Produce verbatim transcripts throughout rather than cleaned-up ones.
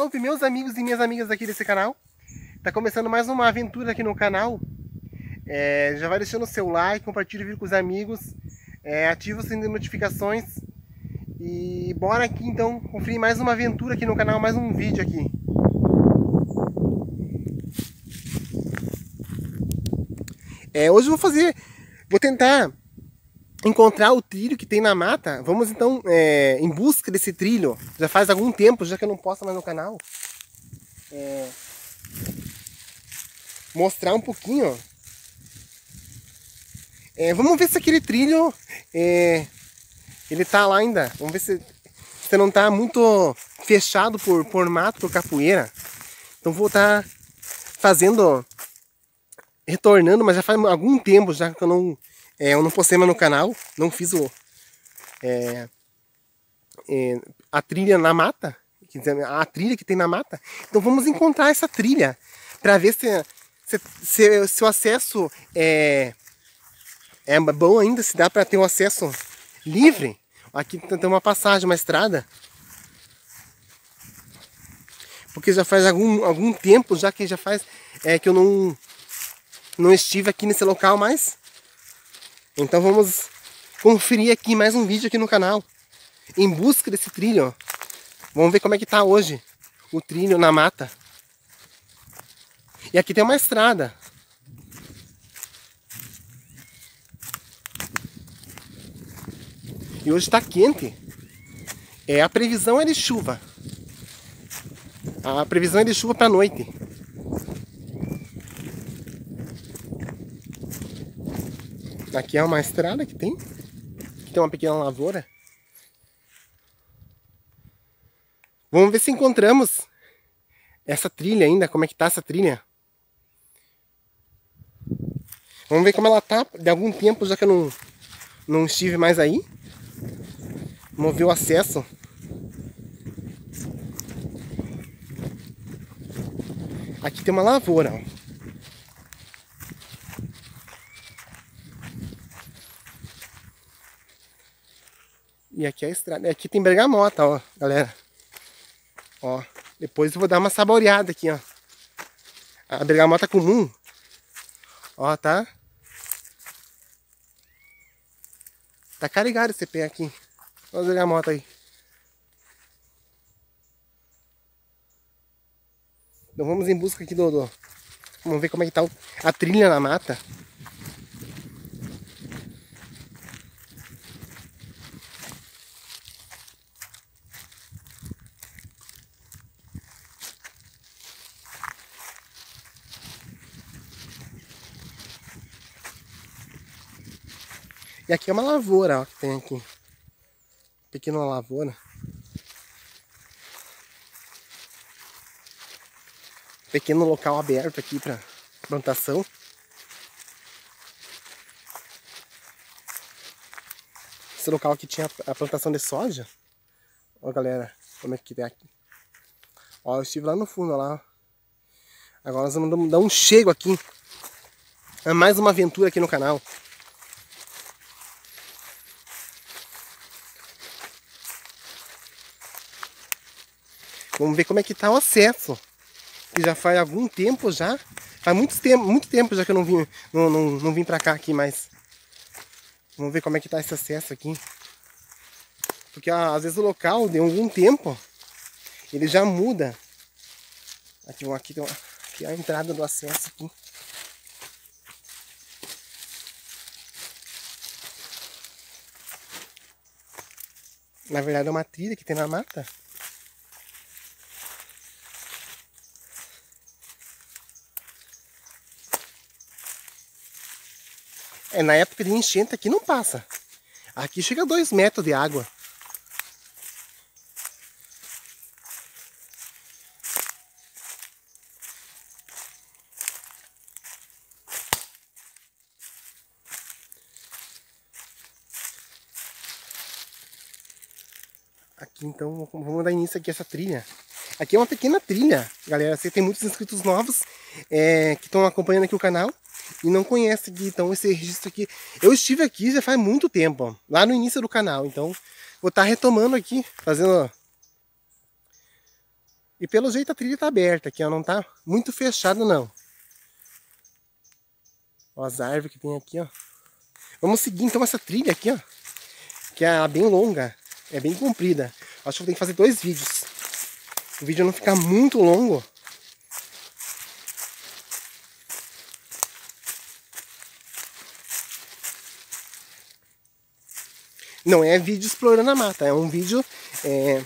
salve meus amigos e minhas amigas aqui desse canal. Tá começando mais uma aventura aqui no canal. É, já vai deixando o seu like, compartilha o vídeo com os amigos, é, ativa o sininho de notificações. E bora aqui então conferir mais uma aventura aqui no canal, mais um vídeo aqui. É, hoje eu vou fazer, vou tentar encontrar o trilho que tem na mata. Vamos então é, em busca desse trilho. Já faz algum tempo, já que eu não posto mais no canal. É, mostrar um pouquinho. É, vamos ver se aquele trilho é, ele tá lá ainda. Vamos ver se, se não tá muito fechado por, por mato, por capoeira. Então vou estar tá fazendo, retornando, mas já faz algum tempo já que eu não É, eu não postei mais no canal, não fiz o, é, é, a trilha na mata, a trilha que tem na mata. Então vamos encontrar essa trilha para ver se, se, se, se o acesso é, é bom ainda, se dá para ter um acesso livre. Aqui tem uma passagem, uma estrada, porque já faz algum, algum tempo já que já faz é, que eu não, não estive aqui nesse local mais. Então vamos conferir aqui mais um vídeo aqui no canal, em busca desse trilho. Vamos ver como é que tá hoje o trilho na mata. E aqui tem uma estrada. E hoje está quente. É, a previsão é de chuva. A previsão é de chuva para a noite. Aqui é uma estrada que tem. Aqui tem uma pequena lavoura. Vamos ver se encontramos essa trilha ainda. Como é que tá essa trilha? Vamos ver como ela tá. De algum tempo já que eu não, não estive mais aí. Vamos ver o acesso. Aqui tem uma lavoura, ó. E aqui é a estrada. Aqui tem bergamota, ó, galera. Ó, depois eu vou dar uma saboreada aqui, ó. A bergamota comum. Ó, tá? Tá carregado esse pé aqui. Olha a bergamota aí. Então vamos em busca aqui do... do... Vamos ver como é que tá a trilha na mata. E aqui é uma lavoura, ó, que tem aqui. Pequena lavoura. Pequeno local aberto aqui para plantação. Esse local aqui tinha a plantação de soja. Ó, galera, como é que tem aqui. Ó, eu estive lá no fundo, ó, lá. Agora nós vamos dar um chego aqui. É mais uma aventura aqui no canal. Vamos ver como é que tá o acesso. Que já faz algum tempo já. Faz muito tempo, muito tempo já que eu não vim, não, não, não vim pra cá aqui mais. Vamos ver como é que tá esse acesso aqui. Porque às vezes o local, de algum tempo, ele já muda. Aqui, aqui tem uma, aqui é a entrada do acesso aqui. Na verdade é uma trilha que tem na mata. É, na época de enchente aqui não passa. Aqui chega a dois metros de água. Aqui então, vamos dar início aqui a essa trilha. Aqui é uma pequena trilha, galera. Você tem muitos inscritos novos é, que estão acompanhando aqui o canal e não conhecem aqui, então esse registro aqui. Eu estive aqui já faz muito tempo, ó, lá no início do canal. Então vou estar retomando aqui, fazendo E pelo jeito a trilha tá aberta aqui, ó. Não tá muito fechado, não. Ó, as árvores que tem aqui, ó. Vamos seguir então essa trilha aqui, ó. Que é bem longa. É bem comprida. Acho que eu tenho que fazer dois vídeos. O vídeo não ficar muito longo. Não é vídeo explorando a mata. É um vídeo é,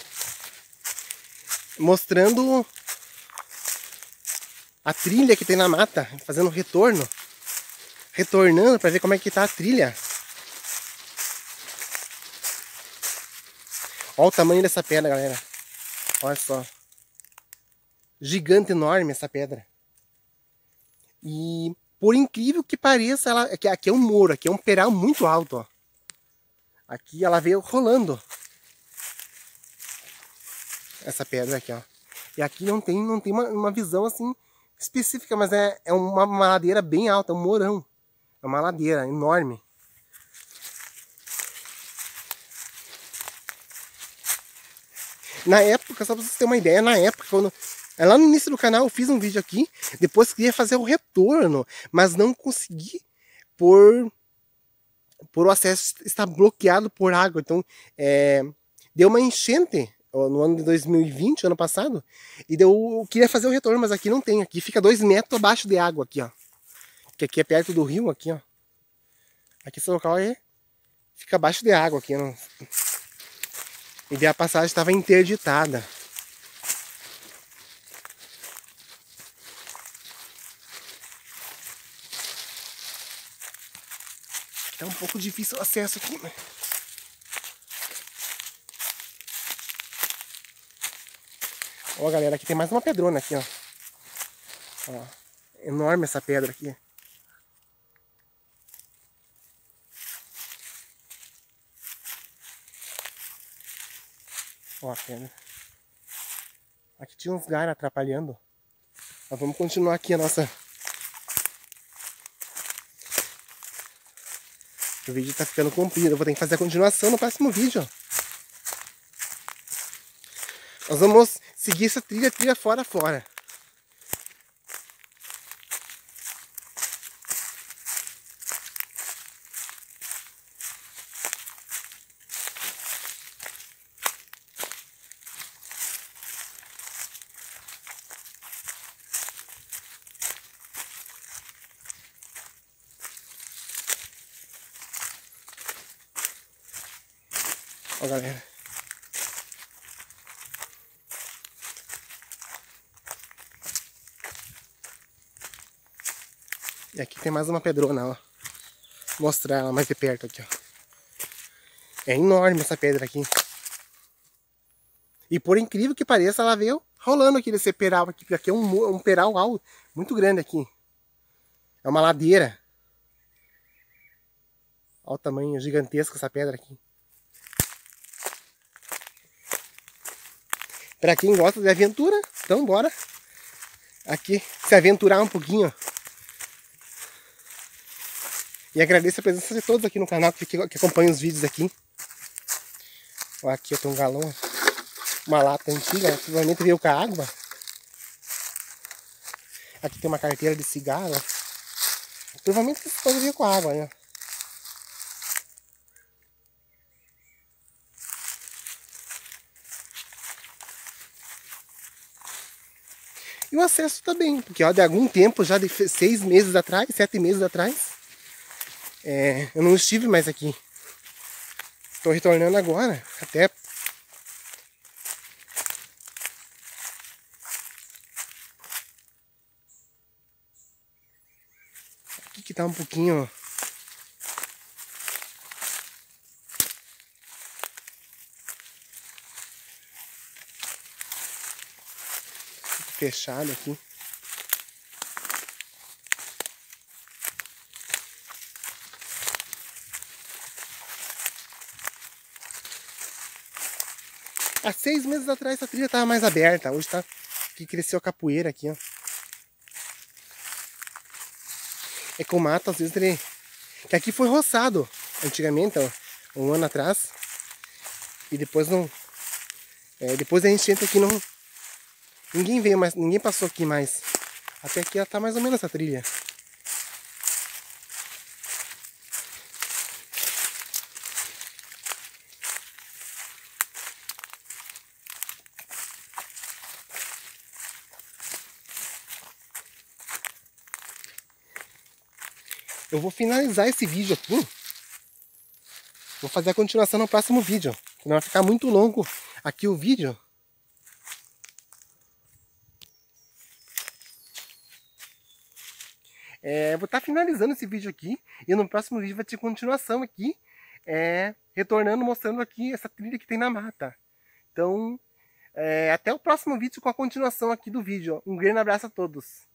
mostrando a trilha que tem na mata. Fazendo retorno. Retornando para ver como é que tá a trilha. Olha o tamanho dessa pedra, galera. Olha só. Gigante, enorme essa pedra. E por incrível que pareça, ela, aqui, aqui é um muro, aqui é um peral muito alto, ó. Aqui ela veio rolando. Essa pedra aqui, ó. E aqui não tem, não tem uma, uma visão assim específica, mas é, é uma, uma ladeira bem alta, é um morão. É uma ladeira enorme. Na época, só pra vocês terem uma ideia, na época, quando, lá no início do canal eu fiz um vídeo aqui, depois queria fazer o retorno, mas não consegui por, por o acesso estar bloqueado por água. Então, é, deu uma enchente no ano de dois mil e vinte, ano passado, e deu, eu queria fazer o retorno, mas aqui não tem. Aqui fica dois metros abaixo de água, aqui, ó. Que aqui é perto do rio, aqui, ó. Aqui esse local é, fica abaixo de água, aqui, não... E a passagem estava interditada. Tá um pouco difícil o acesso aqui, né? Ó, galera, aqui tem mais uma pedrona aqui, ó. Ó, enorme essa pedra aqui. Ó a pedra. Aqui tinha uns galhos atrapalhando. Mas vamos continuar aqui a nossa... O vídeo tá ficando comprido. Eu vou ter que fazer a continuação no próximo vídeo. Nós vamos seguir essa trilha, trilha fora, fora. Ó, galera. E aqui tem mais uma pedrona, ó. Vou mostrar ela mais de perto aqui, ó. É enorme essa pedra aqui. E por incrível que pareça, ela veio rolando aqui desse peral aqui, porque aqui é um, um peral alto, muito grande aqui. É uma ladeira. Olha o tamanho gigantesco dessa pedra aqui. Para quem gosta de aventura, então bora aqui se aventurar um pouquinho. E agradeço a presença de todos aqui no canal que, que, que acompanham os vídeos aqui. Ó, aqui eu tenho um galão, uma lata antiga, provavelmente veio com a água. Aqui tem uma carteira de cigarro. Provavelmente essa coisa veio com a água, né? E o acesso também, porque ó, de algum tempo, já de seis meses atrás, sete meses atrás, é, eu não estive mais aqui. Estou retornando agora, até... Aqui que tá um pouquinho... fechado aqui. Há seis meses atrás essa trilha estava mais aberta. Hoje tá que cresceu a capoeira aqui, ó. É que o mato, às vezes, ele... Que aqui foi roçado antigamente, ó, um ano atrás. E depois não... É, depois da enchente aqui não... Ninguém veio mais, ninguém passou aqui mais. Até aqui ela tá mais ou menos essa trilha. Eu vou finalizar esse vídeo aqui. Vou fazer a continuação no próximo vídeo. Senão vai ficar muito longo aqui o vídeo. É, vou estar finalizando esse vídeo aqui. E no próximo vídeo vai ter continuação aqui. É, retornando, mostrando aqui essa trilha que tem na mata. Então, é, até o próximo vídeo com a continuação aqui do vídeo. Um grande abraço a todos.